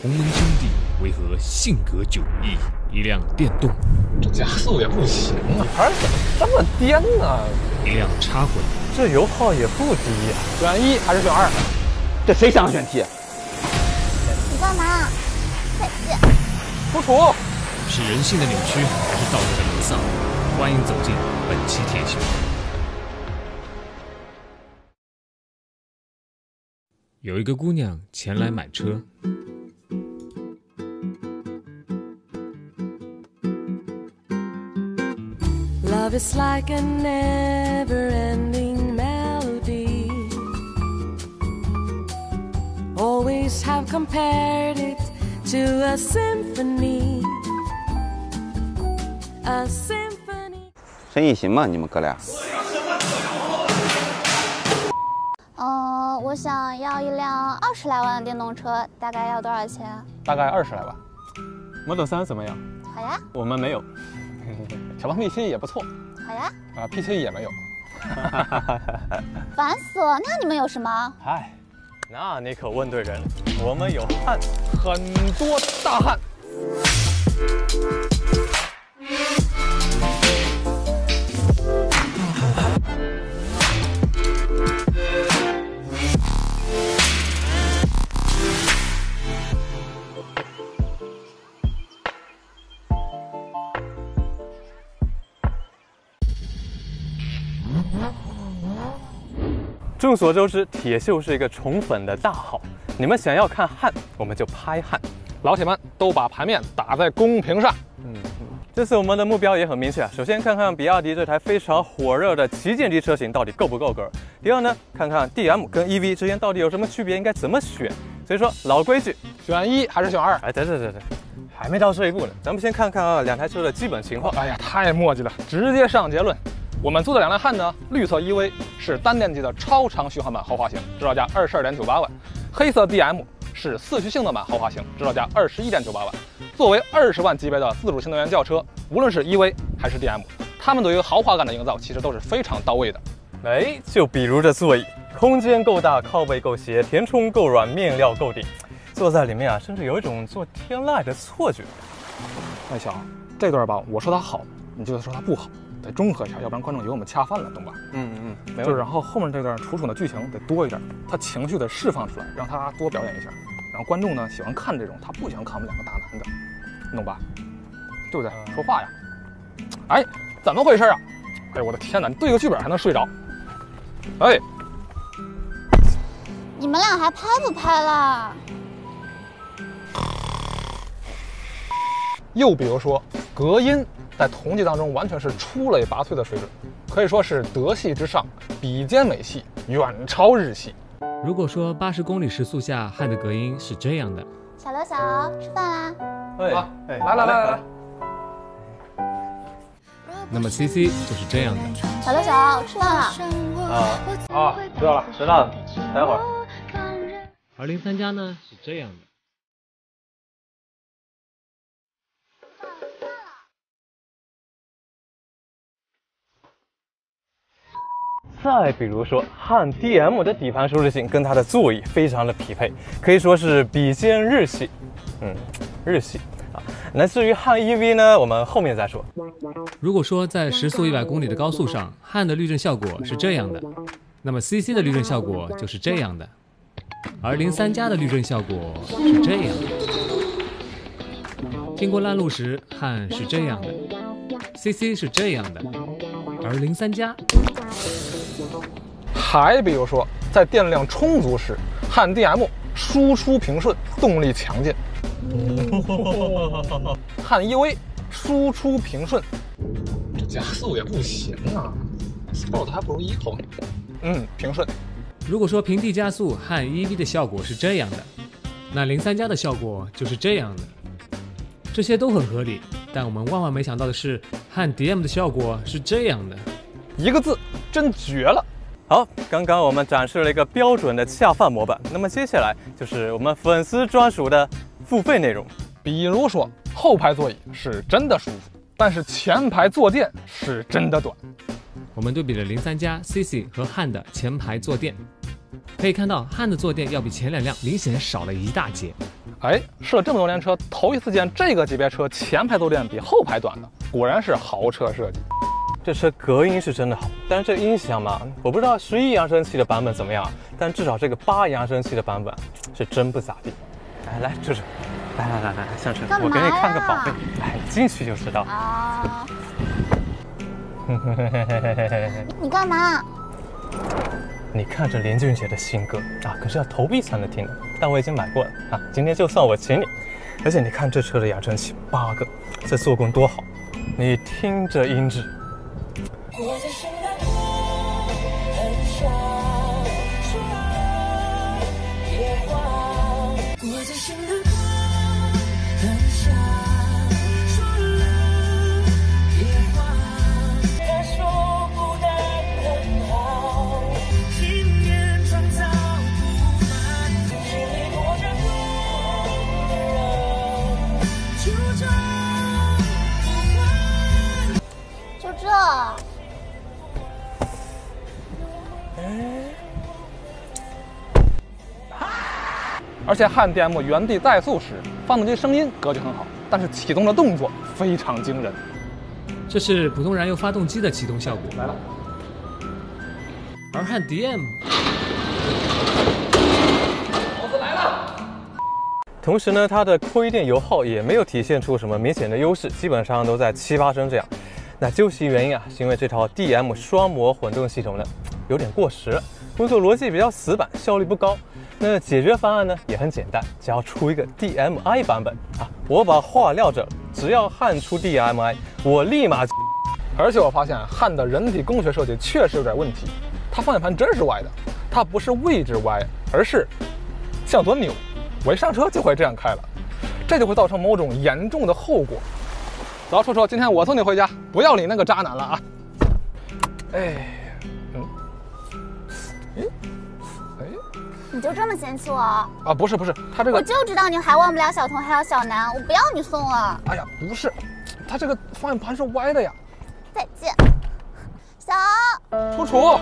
鸿蒙兄弟为何性格迥异？一辆电动， 这加速也不行啊！底盘怎么这么颠呢？ 一辆插混， 这油耗也不低呀。选1还是选2？ 这谁想选题？ 你干嘛？再见。 出处是人性的扭曲，还是道德的沦丧？欢迎走进本期铁秀。有一个姑娘前来买车。 Love is like a never-ending melody. Always have compared it to a symphony. A symphony. 生意行吗？你们哥俩？ 我想要一辆20来万的电动车，大概要多少钱？ 大概20来万。Model 3怎么样？ 好呀。 我们没有。小鹏 P7 也不错。 好呀。 P7 也没有。 烦死了！那你们有什么？ 嗨，那你可问对人，我们有汉，很多大汉。众所周知，铁锈是一个宠粉的大号。你们想要看汉，我们就拍汉。老铁们都把牌面打在公屏上。这次我们的目标也很明确啊。首先看看比亚迪这台非常火热的旗舰级车型到底够不够格。第二呢，看看 DM 跟 EV 之间到底有什么区别，应该怎么选。所以说老规矩，选1还是选2？哎，等，还没到这一步呢。咱们先看看两台车的基本情况。哎呀，太墨迹了，直接上结论。我们租的2辆汉呢，绿色 EV 是单电机的超长续航版豪华型，指导价22.98万；黑色 DM 是4驱性能版豪华型，指导价21.98万。作为20万级别的自主新能源轿车，无论是 EV 还是 DM， 它们对于豪华感的营造其实都是非常到位的。哎，就比如这座椅，空间够大，靠背够斜，填充够软，面料够顶，坐在里面啊，甚至有一种坐天籁的错觉。哎，小，这段吧，我说它好，你就说它不好。得中和一下，要不然观众以为我们恰饭了，懂吧？就是然后后面这段楚楚的剧情得多一点，他情绪得释放出来，让他多表演一下。然后观众呢喜欢看这种，他不喜欢看我们2个大男的，你懂吧？对不对？说话呀！哎，怎么回事啊？哎呦我的天哪！你对个剧本还能睡着？哎， 你们俩还拍不拍啦？ 又比如说隔音。在同级当中完全是出类拔萃的水准，可以说是德系之上，比肩美系，远超日系。 如果说80公里时速下汉的隔音是这样的， 小刘小欧吃饭啦！ 来， 那么 CC 就是这样的。 小刘小欧吃饭了。 知道了，待会儿。 而03加呢是这样的。 再比如说，汉 DM 的底盘舒适性跟它的座椅非常的匹配，可以说是比肩日系。日系啊。那至于汉 EV 呢，我们后面再说。 如果说在时速100公里的高速上，汉的滤震效果是这样的，那么 CC 的滤震效果就是这样的，而03加的滤震效果是这样的。经过烂路时，汉是这样的 ，CC 是这样的，而03加。 还比如说，在电量充足时，汉 DM 输出平顺，动力强劲；汉 EV 输出平顺，这加速也不行啊 ，Sport 还不如 Eco 呢。平顺。 如果说平地加速，汉 EV 的效果是这样的，那03加的效果就是这样的。这些都很合理，但我们万万没想到的是，汉 DM 的效果是这样的。 一个字，真绝了！好，刚刚我们展示了一个标准的恰饭模板，那么接下来就是我们粉丝专属的付费内容。比如说，后排座椅是真的舒服，但是前排坐垫是真的短。 我们对比了03加、CC 和汉的前排坐垫， 可以看到汉的坐垫要比前2辆明显少了一大截。 哎，试了这么多年车，头一次见这个级别车前排坐垫比后排短的，果然是豪车设计。这车隔音是真的好，但是这音响嘛，我不知道11扬声器的版本怎么样，但至少这个8扬声器的版本是真不咋地。来，舅舅，来，上车，我给你看个宝贝，来，进去就知道。 啊！你干嘛？ 你看这林俊杰的新歌啊，可是要投币才能听的，但我已经买过了啊，今天就算我请你。而且你看这车的扬声器8个，这做工多好，你听这音质。 我在深海很想出来野花，我在深海很想出来野花，感受孤单很好，经验创造不满，心里躲着痛的人，就这不管， 就这。 而且汉 DM 原地怠速时，发动机声音格局很好，但是启动的动作非常惊人。 这是普通燃油发动机的启动效果。 来了， 而汉 DM 同时呢，它的亏电油耗也没有体现出什么明显的优势，基本上都在7、8升这样。那究其原因啊，是因为这套 DM 双模混动系统呢有点过时了，工作逻辑比较死板，效率不高。那解决方案呢也很简单，只要出一个 DMI 版本啊！我把话撂这儿，只要汉出 DMI， 我立马。而且我发现汉的人体工学设计确实有点问题，它方向盘真是歪的，它不是位置歪，而是向左扭。我一上车就会这样开了，这就会造成某种严重的后果。走，臭臭，今天我送你回家，不要你那个渣男了啊！ 你就这么嫌弃我？ 啊，不是，他这个我就知道你还忘不了小童，还要小南，我不要你送了。 哎呀，不是，他这个方向盘是歪的呀。 再见，小。 楚楚，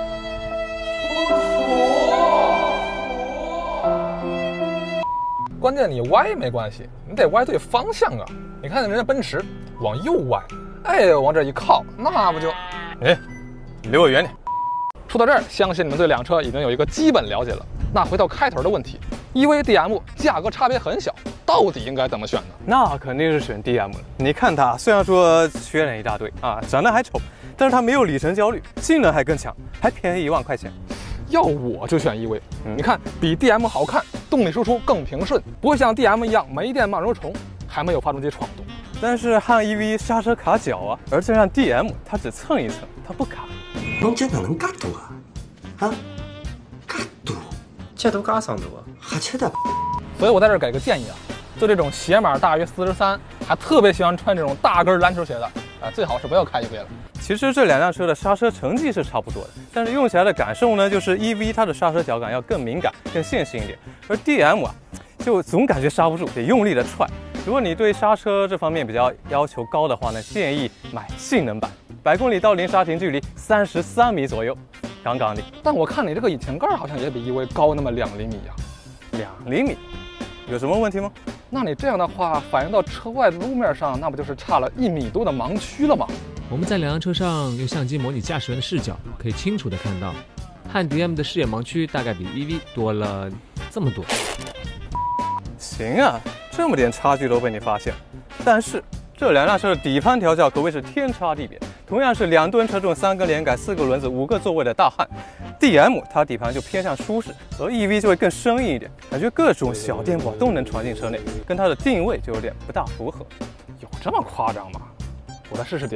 关键你歪没关系，你得歪对方向啊！你看人家奔驰往右歪，哎，往这一靠，那不就……哎，离我远点。说到这儿，相信你们对2车已经有一个基本了解了。那回到开头的问题 ，EV、DM 价格差别很小，到底应该怎么选呢？那肯定是选 DM 了。你看它，虽然说缺点一大堆啊，长得还丑，但是它没有里程焦虑，性能还更强，还便宜1万块钱。要我就选EV，你看比 DM 好看，动力输出更平顺，不会像 DM 一样没电慢如虫，还没有发动机闯动。但是汉 EV 刹车卡脚啊，而这辆 DM 它只蹭一蹭，它不卡。 侬这哪能介多啊？啊，介多， 这都加上多啊？ 还吃的？ 所以我在这儿给个建议啊，就这种鞋码大于43，还特别喜欢穿这种大跟篮球鞋的啊，最好是不要开EV了。其实这2辆车的刹车成绩是差不多的，但是用起来的感受呢，就是 EV 它的刹车脚感要更敏感、更线性一点，而 DM 啊，就总感觉刹不住，得用力的踹。如果你对刹车这方面比较要求高的话呢，建议买性能版，100公里到零刹停距离33米左右，杠杠的。但我看你这个引擎盖好像也比 EV 高那么2厘米呀，2厘米，有什么问题吗？那你这样的话，反映到车外的路面上，那不就是差了1米多的盲区了吗？ 我们在2辆车上用相机模拟驾驶员的视角，可以清楚地看到，汉 DM 的视野盲区大概比 EV 多了这么多。 行啊，这么点差距都被你发现。但是这2辆车的底盘调教可谓是天差地别。同样是2吨车重、3个连杆、4个轮子、5个座位的大汉 ，DM 它底盘就偏向舒适，而 EV 就会更生硬一点，感觉各种小颠簸都能传进车内，跟它的定位就有点不大符合。有这么夸张吗？我再试试 DM。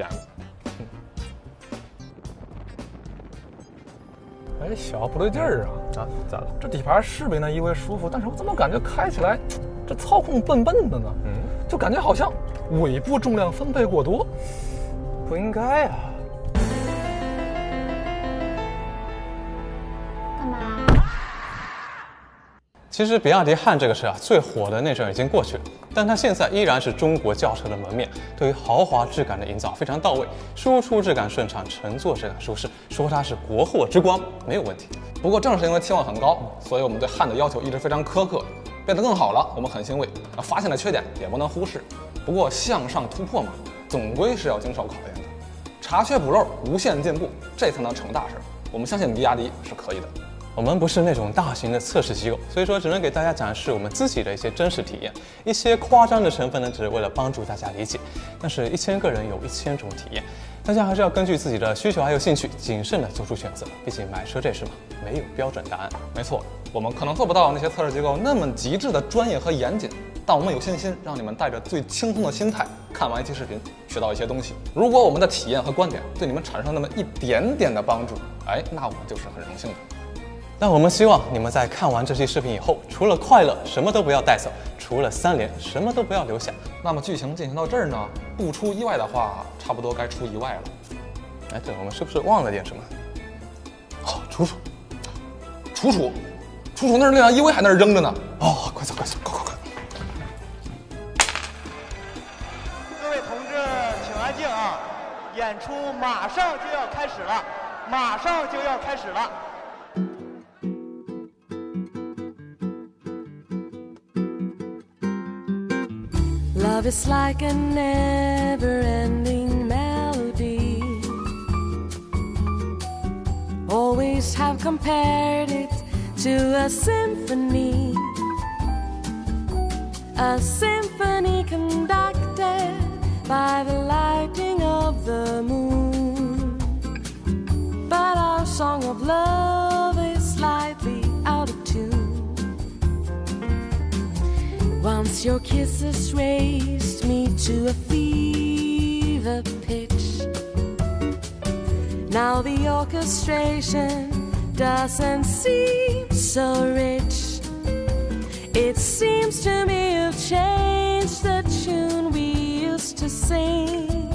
哎，小不对劲儿啊！啊，咋了？这底盘是比那EV舒服，但是我怎么感觉开起来这操控笨笨的呢？就感觉好像尾部重量分配过多，不应该啊！ 干嘛？ 其实比亚迪汉这个车啊，最火的那阵已经过去了，但它现在依然是中国轿车的门面，对于豪华质感的营造非常到位，输出质感顺畅，乘坐质感舒适，说它是国货之光没有问题。 不过正是因为期望很高，所以我们对汉的要求一直非常苛刻，变得更好了，我们很欣慰。发现了缺点也不能忽视，不过向上突破嘛，总归是要经受考验的，查缺补漏，无限进步，这才能成大事。我们相信比亚迪是可以的。 我们不是那种大型的测试机构，所以说只能给大家展示我们自己的一些真实体验，一些夸张的成分呢，只是为了帮助大家理解。但是1000个人有1000种体验，大家还是要根据自己的需求还有兴趣，谨慎的做出选择。毕竟买车这事嘛，没有标准答案。 没错，我们可能做不到那些测试机构那么极致的专业和严谨，但我们有信心，让你们带着最轻松的心态看完一期视频，学到一些东西。如果我们的体验和观点对你们产生那么一点点的帮助，那我们就是很荣幸的。 那我们希望你们在看完这期视频以后，除了快乐什么都不要带走，除了3连什么都不要留下。 那么剧情进行到这儿呢，不出意外的话，差不多该出意外了。 对，我们是不是忘了点什么？ 楚楚，那是那辆 EV 还在那扔着呢。 快走，快！ 各位同志，请安静啊！演出马上就要开始了。 Love is like a never-ending melody. Always have compared it to a symphony conducted by the lighting of the moon. But our song of love is slightly out of tune. Once your kisses raised me to a fever pitch. Now the orchestration doesn't seem so rich. It seems to me you've changed the tune we used to sing.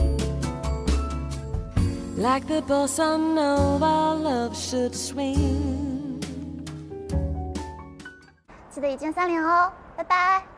Like the bossa nova love should swing. 记得已经3连哦，拜拜。